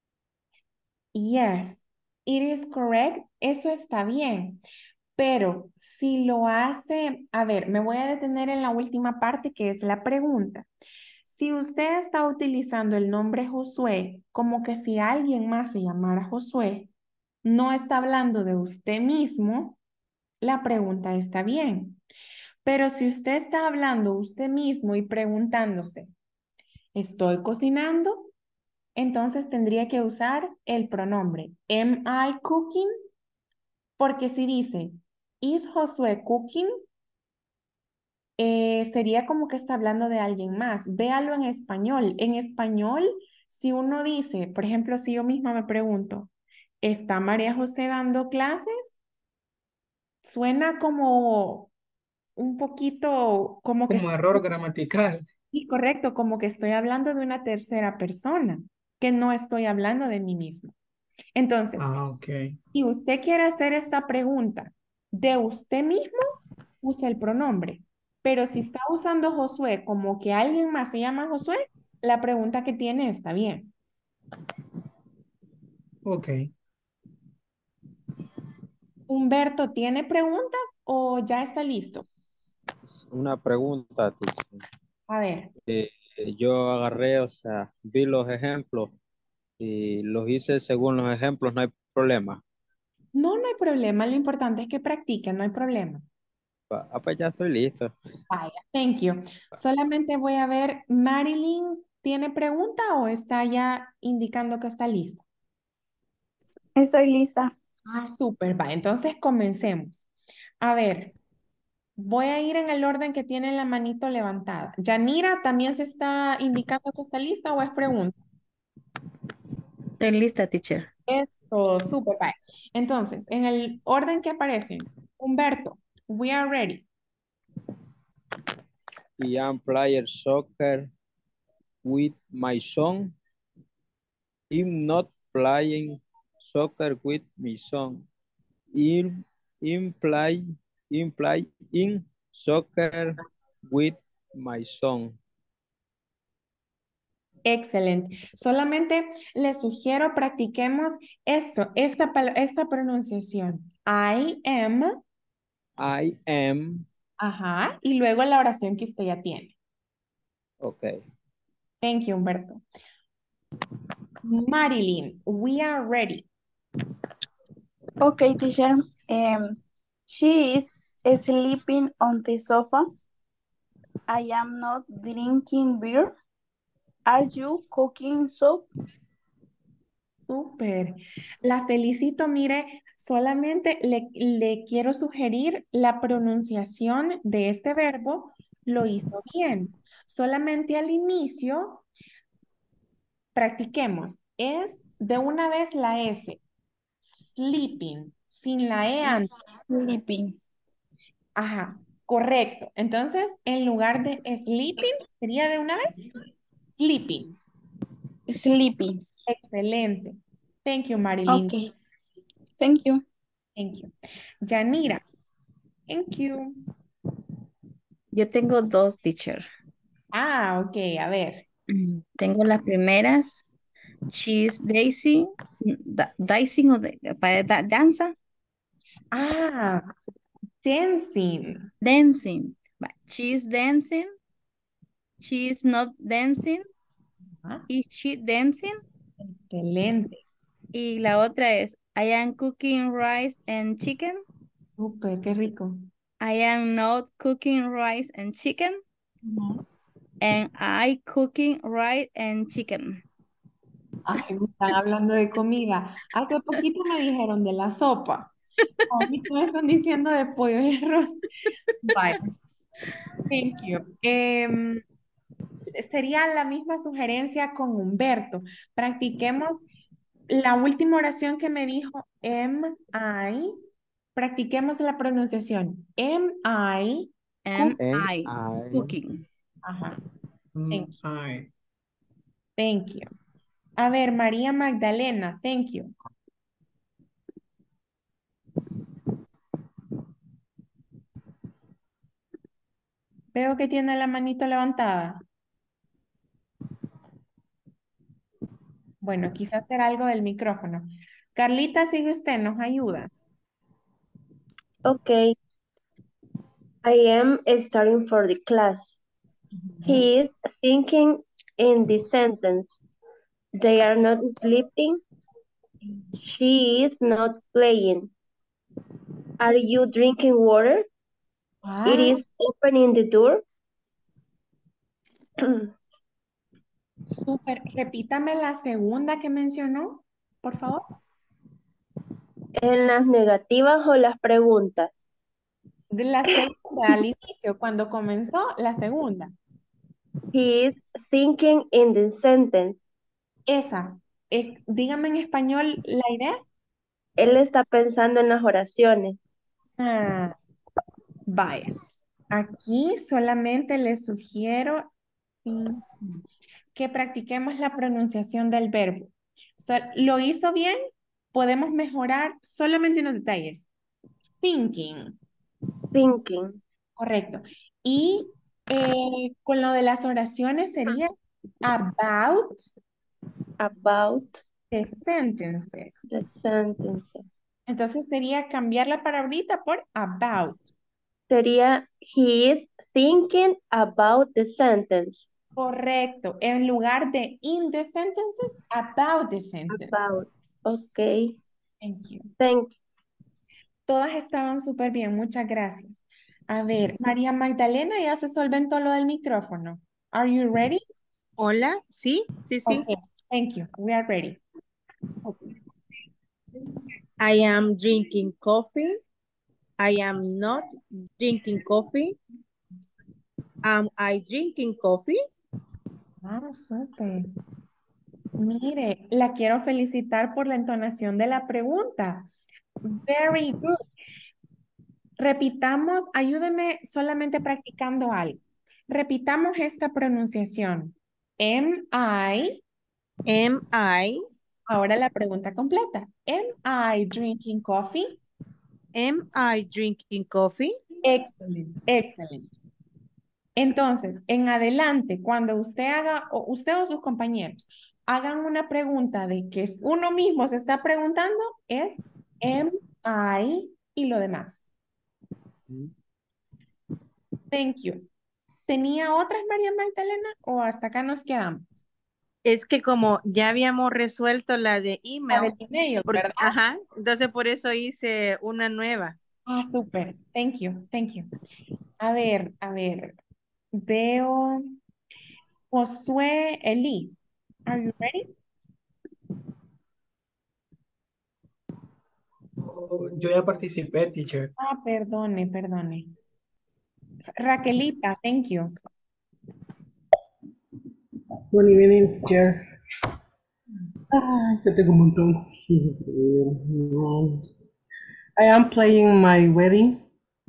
Yes, it is correct. Eso está bien. Pero si lo hace, a ver, me voy a detener en la última parte que es la pregunta. Si usted está utilizando el nombre Josué como que si alguien más se llamara Josué, no está hablando de usted mismo, la pregunta está bien. Pero si usted está hablando usted mismo y preguntándose, ¿estoy cocinando? Entonces tendría que usar el pronombre am I cooking? Porque si dice is Josué cooking, sería como que está hablando de alguien más. Véalo en español. En español, si uno dice, por ejemplo, si yo misma me pregunto, ¿está María José dando clases? Suena como un poquito como que Como error gramatical. sí, correcto, como que estoy hablando de una tercera persona, que no estoy hablando de mí mismo. Entonces, Ah, ok. si usted quiere hacer esta pregunta de usted mismo, use el pronombre. Pero si está usando Josué como que alguien más se llama Josué, la pregunta que tiene está bien. Ok. Humberto, ¿tiene preguntas o ya está listo? Una pregunta, teacher. A ver, Eh, yo agarré, o sea, vi los ejemplos y los hice según los ejemplos, no hay problema. no, no hay problema. Lo importante es que practiquen, no hay problema. Pues ya estoy listo. Vaya, thank you. Solamente voy a ver, Marilyn, ¿tiene pregunta o está ya indicando que está lista? Estoy lista. Ah, súper, va. Entonces comencemos. A ver, voy a ir en el orden que tiene la manito levantada. Yanira, ¿también se está indicando que está lista o es pregunta? Estoy lista, teacher. Esto, súper, va. Entonces, en el orden que aparecen, Humberto, we are ready. Y I'm playing soccer with my son. I'm not playing soccer with my son. I'm, I'm playing soccer with my son. Excelente. Solamente les sugiero practiquemos esto, esta pronunciación. I am, I am. ajá, y luego la oración que usted ya tiene. Okay. Thank you, Humberto. Marilyn, we are ready. Okay, teacher. She is sleeping on the sofa. I am not drinking beer. Are you cooking soup? Súper. La felicito. Mire, solamente le quiero sugerir la pronunciación de este verbo. Lo hizo bien. Solamente al inicio, practiquemos. Es de una vez la S. Sleeping. Sin la E antes. Sleeping. Ajá, correcto. Entonces, en lugar de sleeping, sería de una vez sleeping. Sleeping. Excelente. Thank you, Marilyn. Okay. Thank you. Thank you. Yanira. Thank you. Yo tengo dos, teacher. Ah, ok, a ver. Tengo las primeras. She's Daisy. Dancing o para danza. Ah, dancing. Dancing. She's dancing. She's not dancing. Ah, Is she dancing? excelente. Y la otra es I am cooking rice and chicken. Súper, qué rico. I am not cooking rice and chicken. Ujú. And I cooking rice and chicken. Ay, me están hablando de comida. Hace poquito me dijeron de la sopa. A mí me están diciendo de pollo y arroz. Bye. Thank you. Sería la misma sugerencia con Humberto. Practiquemos la última oración que me dijo am I. Practiquemos la pronunciación. Am I Am Am I I cooking? Ajá. Mm, Thank you. ay. Thank you. A ver, María Magdalena, thank you. Veo que tiene la manito levantada. Bueno, quizás será algo del micrófono. Carlita, sigue usted, nos ayuda. Okay, I am starting for the class. He is thinking in the sentence. They are not sleeping. She is not playing. Are you drinking water? It Ah, is opening the door. súper. Repítame la segunda que mencionó, por favor. En las negativas o las preguntas. De la segunda, al inicio, cuando comenzó, la segunda. He is thinking in the sentence. Esa. Dígame en español la idea. Él está pensando en las oraciones. Ah, vaya. Aquí solamente le sugiero que practiquemos la pronunciación del verbo. ¿Lo hizo bien? Podemos mejorar solamente unos detalles. Thinking. Thinking Correcto. Y con lo de las oraciones sería about about the sentences. the sentences. Entonces sería cambiar la palabrita por about. Sería, he is thinking about the sentence. Correcto. En lugar de in the sentences, about the sentence. About. Okay. Thank you. Thank you. Todas estaban súper bien, muchas gracias. A ver, María Magdalena, ya se solventó lo del micrófono. Are you ready? Hola, sí, sí, sí. Okay, thank you. We are ready. I am drinking coffee. I am not drinking coffee. Am I drinking coffee? Ah, súper. Mire, la quiero felicitar por la entonación de la pregunta. Very good. Repitamos, ayúdeme solamente practicando algo. Repitamos esta pronunciación. Am I, Am I? ahora la pregunta completa. Am I drinking coffee? Am I drinking coffee? Excellent, excellent. Entonces, en adelante, cuando usted haga, o usted o sus compañeros, hagan una pregunta de que uno mismo se está preguntando, es am I y lo demás. Thank you. ¿Tenía otras, María Magdalena, o hasta acá nos quedamos? Es que como ya habíamos resuelto la de La email, del email, ¿verdad? ajá, entonces por eso hice una nueva. Ah, súper. Thank you, thank you. A ver, veo Josué Eli. Are you ready? Oh, yo ya participé, teacher. Ah, perdone. Raquelita, thank you. Good evening, teacher. Yo tengo un montón. I am playing my wedding.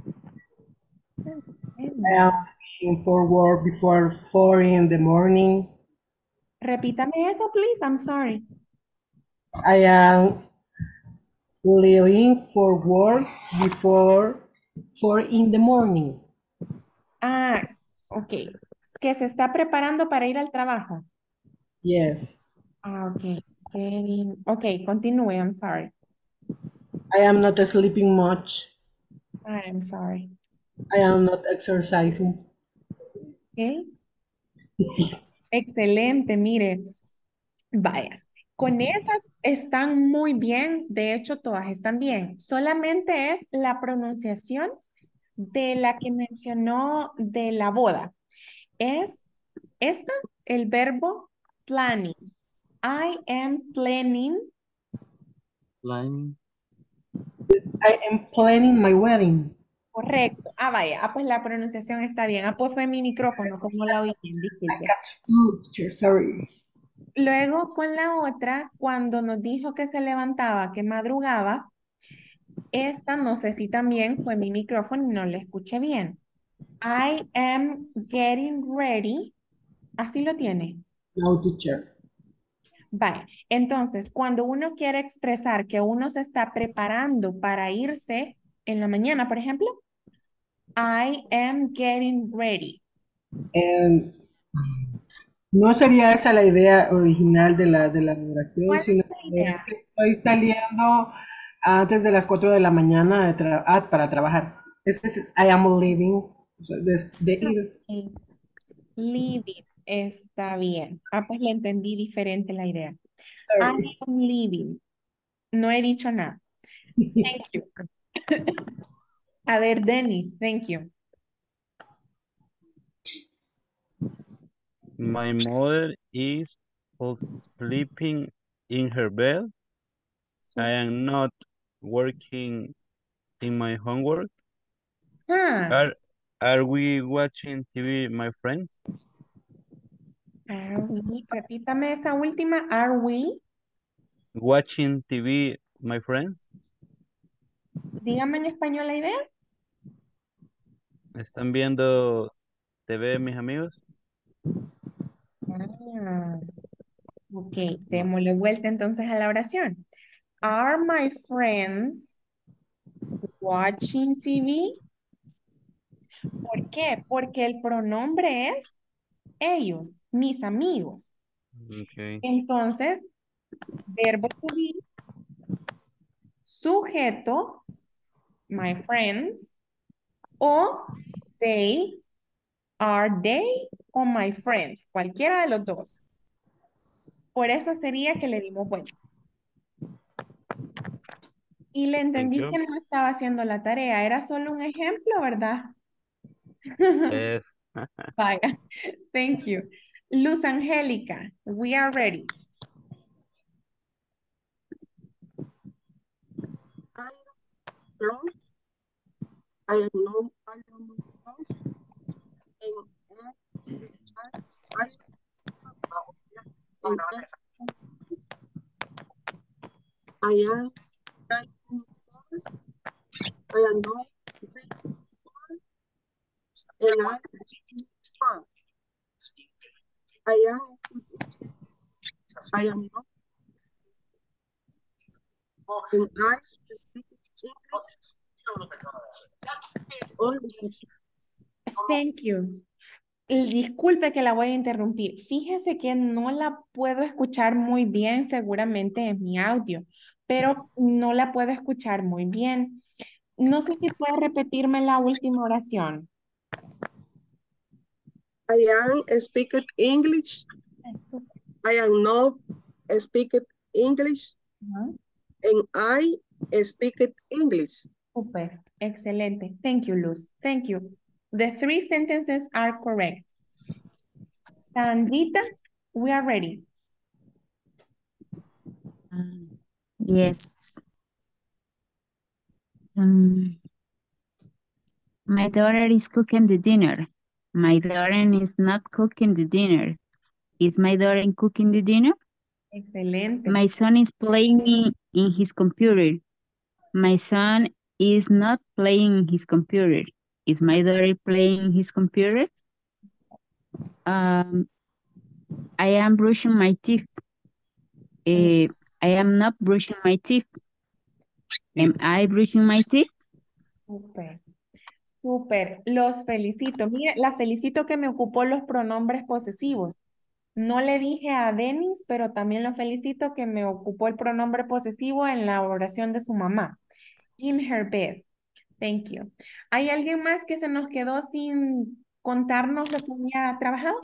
I am looking forward before 4 in the morning. Repítame eso, please. I'm sorry. I am leaving for work before 4 in the morning. Ah, ok. Que se está preparando para ir al trabajo. Yes. Ah, ok. Ok, continúe. I'm sorry. I am not sleeping much. I'm sorry. I am not exercising. Ok. Excelente, mire. Vaya. Con esas están muy bien. De hecho, todas están bien. Solamente es la pronunciación de la que mencionó de la boda. Es esta, el verbo planning. I am planning. Planning. I am planning my wedding. Correcto. Ah, vaya. Ah, pues la pronunciación está bien. Ah, pues fue mi micrófono, como la oí bien, I disculpe. got flu, teacher, sorry. Luego con la otra, cuando nos dijo que se levantaba, que madrugaba, esta no sé si también fue mi micrófono y no le escuché bien. I am getting ready. Así lo tiene. No, teacher. Vale. Entonces, cuando uno quiere expresar que uno se está preparando para irse en la mañana, por ejemplo, I am getting ready. And no sería esa la idea original de la oración, ¿Cuál sino es la que es idea? que estoy saliendo antes de las 4 de la mañana para trabajar. Ese es I am leaving, o sea, de ir. Ok. Leaving. Está bien. Ah, pues le entendí diferente la idea. I Sorry. am leaving. No he dicho nada. Thank you. A ver, Dennis, thank you. My mother is sleeping in her bed. I am not working in my homework. Ah, Are we watching TV, my friends? are we, repítame esa última. Are we? Watching TV, my friends. Dígame en español la idea. ¿Están viendo TV, mis amigos? Ah, ok, démosle vuelta entonces a la oración. Are my friends watching TV? ¿Por qué? Porque el pronombre es ellos, mis amigos. Okay. Entonces, verbo to be, sujeto, my friends, o they o my friends, cualquiera de los dos. Por eso sería que le dimos vuelta. Y le Thank entendí que you. no estaba haciendo la tarea, era solo un ejemplo, ¿verdad? Yes. Vaya, thank you. Luz Angélica, we are ready. I am no, I am not, I am writing songs. I am not reading and I reading fun. I am I am not and I speak English only. Thank you. Y disculpe que la voy a interrumpir. Fíjese que no la puedo escuchar muy bien, seguramente en mi audio, pero no la puedo escuchar muy bien. No sé si puede repetirme la última oración. I am speaking English. I am not speaking English and I speak English. Super, excelente. Thank you, Luz. Thank you. The three sentences are correct. Sandrita, we are ready. Yes. My daughter is cooking the dinner. My daughter is not cooking the dinner. Is my daughter cooking the dinner? Excelente. My son is playing in his computer. My son is not playing in his computer. Is my daughter playing in his computer? I am brushing my teeth. I am not brushing my teeth. Am I brushing my teeth? Súper, súper. Los felicito. Mire, la felicito que me ocupó los pronombres posesivos. No le dije a Denis, pero también lo felicito que me ocupó el pronombre posesivo en la oración de su mamá. In her bed. Thank you. ¿Hay alguien más que se nos quedó sin contarnos lo que había trabajado?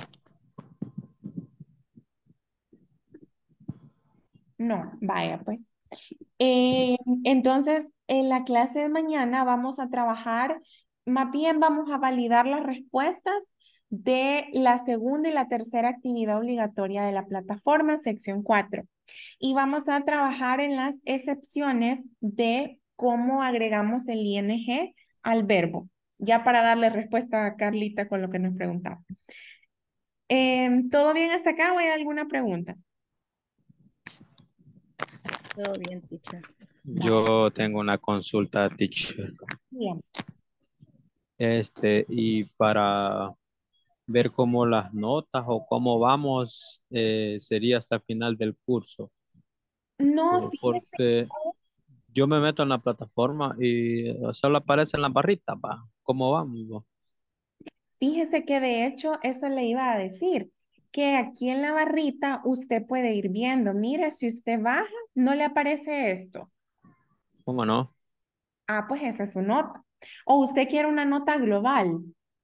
No, vaya pues. Entonces, en la clase de mañana vamos a trabajar, más bien vamos a validar las respuestas de la segunda y la tercera actividad obligatoria de la plataforma, sección 4. Y vamos a trabajar en las excepciones de cómo agregamos el ing al verbo. Ya para darle respuesta a Carlita con lo que nos preguntaba. ¿Todo bien hasta acá o hay alguna pregunta? Todo bien, teacher. Yo tengo una consulta, teacher. Bien. Y para ver cómo las notas o cómo vamos sería hasta el final del curso. No, fíjese, Porque yo me meto en la plataforma y solo aparece en la barrita, va. ¿Cómo vamos? Va? fíjese que de hecho eso le iba a decir, que aquí en la barrita usted puede ir viendo. Mire, si usted baja, no le aparece esto. ¿Cómo no? Ah, pues esa es su nota. O usted quiere una nota global.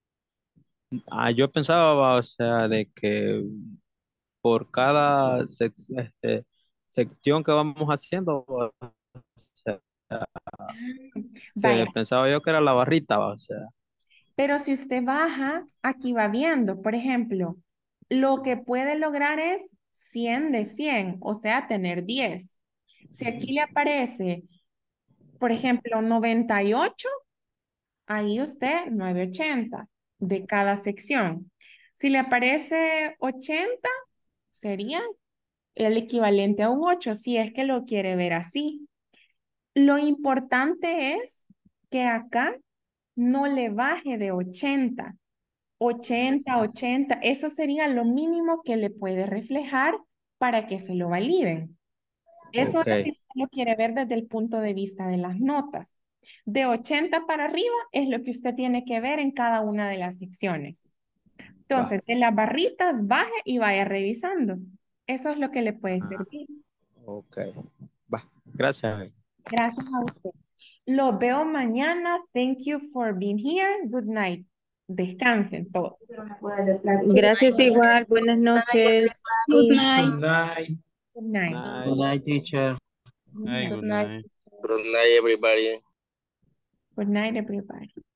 Yo pensaba, va, o sea, de que por cada sección que vamos haciendo, va, o sea, Vaya, pensaba yo que era la barrita, va, o sea. pero si usted baja, aquí va viendo. Por ejemplo, lo que puede lograr es 100 de 100, o sea, tener 10. Si aquí le aparece, por ejemplo, 98, ahí usted 980 de cada sección. Si le aparece 80, sería el equivalente a un 8, si es que lo quiere ver así. Lo importante es que acá no le baje de 80. 80, eso sería lo mínimo que le puede reflejar para que se lo validen. Eso Ok, es si usted lo quiere ver desde el punto de vista de las notas. De 80 para arriba es lo que usted tiene que ver en cada una de las secciones. va, Entonces, de las barritas, baje y vaya revisando. Eso es lo que le puede ah, servir. ok, va, gracias. Gracias a usted. Los veo mañana. Thank you for being here. Good night. Descansen todos. Gracias igual, buenas noches. Good Good night. night. Good night. Night. Good night, teacher. Good Hey, night. good Good night. night. Good night, everybody. Good night, everybody.